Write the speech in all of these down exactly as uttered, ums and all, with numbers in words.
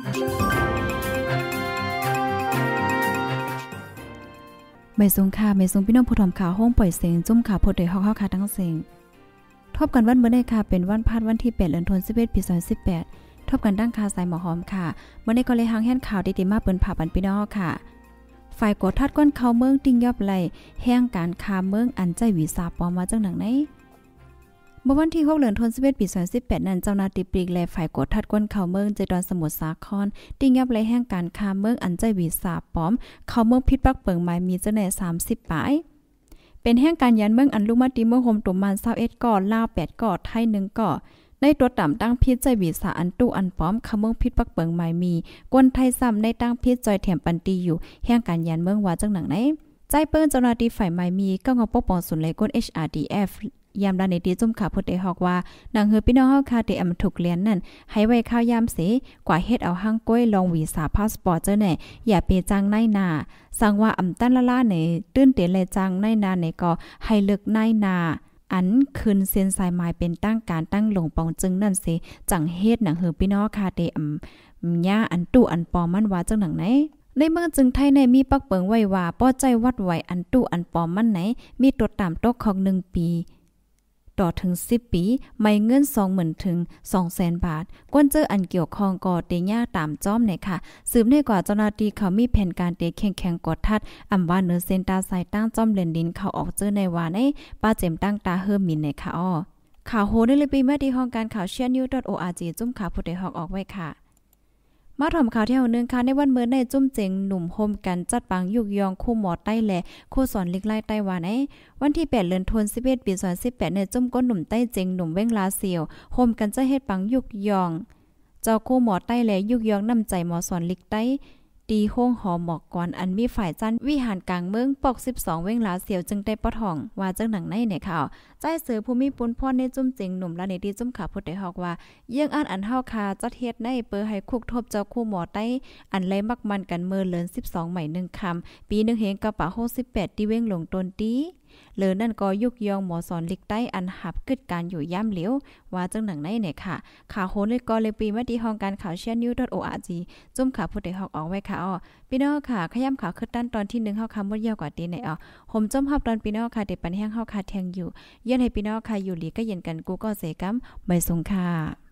ไม่สูงค่ะไม่สูงพี่น้องผู้ถมข่าวห้องปล่อยเสียงจุ่มข่าวโพดได้ฮอกเฮาค่ะทั้งเสียงทบกันวันเมื่อได้ค่ะเป็นวันพาดวันที่แปดเดือนธันวาคมสิบเอ็ดปีสองพันสิบแปดทบกันตั้งค่าสายหมอหอมค่ะเมื่อได้ก็เลยหางแห่นข่าวดีๆมาเปิ้นผ่าปันพี่น้องค่ะฝ่ายกดทัดก้นเข้าเมืองติ้งยอบไหลแห่งการค้าเมืองอันใจวีซ่าปลอมมาจังหนังไหนเมื่อวันที่หกเดือนธันวาคมสิบเอ็ดปีสองพันสิบแปดนั้นเจ้าหน้าที่ปลีกและฝ่ายกดทัดก้นเข้าเมืองใจดอนสมุทรสาครติ้งยอบไหลแห่งการค้าเมืองอันใจวีซ่าปลอมเข้าเมืองผิดปักเปิงหมายมีเจ้าแน่สามสิบปลายเป็นแห่งการยันเมืองอันลุมาติเมืองโฮมตุมันยี่สิบเอ็ดก่อลาวแปดก่อไทยหนึ่งก่อในตัวต่ำตั้งพิษใจวีซ่าอันตู้อันป้อมเข้าเมืองผิดปักเปิงหมายมีกวนไทยซ้ำในตั้งพิษจอยแถมปันตีอยู่แห่งการยันเมืองว่าจังหนังไหนใจเปิ้นเจ้าหน้าที่ฝ่ายหมายมีก็งอปกป้องศูนย์เลยก้น เอช อาร์ ดี เอฟ ยามดาในตีจุ่มขาพุทธได้ฮอกว่าดังเฮือพี่น้องเฮาคาเตอำถูกเลียนนั่นให้ไว้ข้าวยามเสกว่าเฮ็ดเอาห้างก้อยลองวีซ่าพาสปอร์ตเจ้าแน่อย่าเปจังในนาสั่งว่าอำตันละล่าในตื้นเตเลยจังในนาในก็ให้เลิกในนาอันคืนเส้นสายไม้เป็นตั้งการตั้งลงปองจึงนั่นเสจังเฮ็ดหนังเฮือพี่น้องคาเตอำย่าอันตู้อันปอมันว่าจังหนังไหนในเมืองจึงไทยในมีปักเปิงไว้ว่าป้อใจวัดไว้อันตู้อันปอมมันไหนมีตัวตามตกของหนึ่งปีต่อถึงสิบปีไม่เงิน สองหมื่น ถึง สองแสน บาทกวนเจออันเกี่ยวข้องก่อเตย่าตามจ้อมเนี่ยค่ะสืบได้กว่าเจ้าหน้าที่เขามีแผนการเตแข่งๆกดทัดอำว่าเนื้อเส้นตาสายตั้งจ้อมเลนดินเขาออกเจอในว่าในป้าเจมตั้งตาเฮิมมินเนี่ยค่ะอ้อข่าวโหได้เลยปีมาที่ห้องการข่าวเชียร์นิว .org จุ่มข่าวผู้ใดฮอกออกไว้ค่ะมาถอมข่าวที่เฮานึงค่ะในวันเมื่อในจุ่มเจงหนุ่มโฮมกันจัดปังยุกยองคู่หมอใต้แลคู่สอนลิกไล่ไต้หวันไอ้วันที่แปดเดือนธันวาคมสิบเอ็ดปีสองพันสิบแปดในจุ่มก้นหนุ่มใต้เจงหนุ่มเว้งลาเซียวโฮมกันจะเฮ็ดปังยุกยองเจ้าคู่หมอใต้แลยุกยองนำใจหมอสอนลิกใต้ตีโฮงหอหมอกกวนอันมีฝ่ายจันวิหารกลางเมืองปอกสิบสองเว้งลาเสียวจึงได้ปะทองว่าจังหนังในเนี่ยข่าวใจเสือภูมิปุนพ่อในจุ่มเจงหนุ่มละในที่จุ่มขาพุทธได้ฮอกว่าเยี่ยงอันอันเฮาคาจัดเฮ็ดในเปอให้คุกทบเจ้าคู่หมอใต้อันไลมักมันกันเมื่อเลินสิบสองใหม่หนึ่งคำปีหนึ่งเฮงกระป๋าหกสิบแปดที่เว้งหลงตนตีเหลือนั่นก็ยุกยองหมอสอนลิกใต้อันหับกึดการอยู่ย่ำเหลียวว่าจังหนังในเนี่ยค่ะข่าวโหเลยก็เลยปีมาที่ห้องการข่าวเชียร์นิว .org จุ่มข่าวผู้ใดฮอกออกไว้ค่ะอ้อพี่น้องค่ะขย้ำข่าวขึ้นด้านตอนที่หนึ่งเฮาคำบ่ยาวกว่าตีไหนอ้อผมจมฮับตอนพี่น้องค่ะเด็ดปันแห้งเฮาคาแทงอยู่เย็นให้พี่น้องค่ะอยู่หลีก็เย็นกันกูก็เสกำไม่สงค่ะ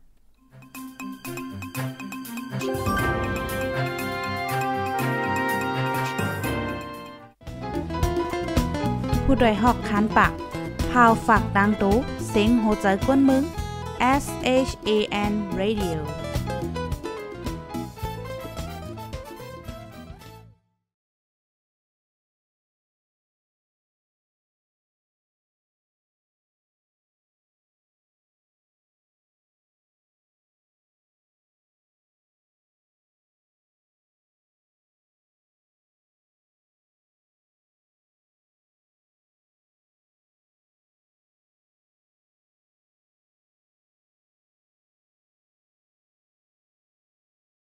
ผู้ดยหอกคันปากพาวฝากดังตู้เสียงโหใจกวนมึง S H A N Radio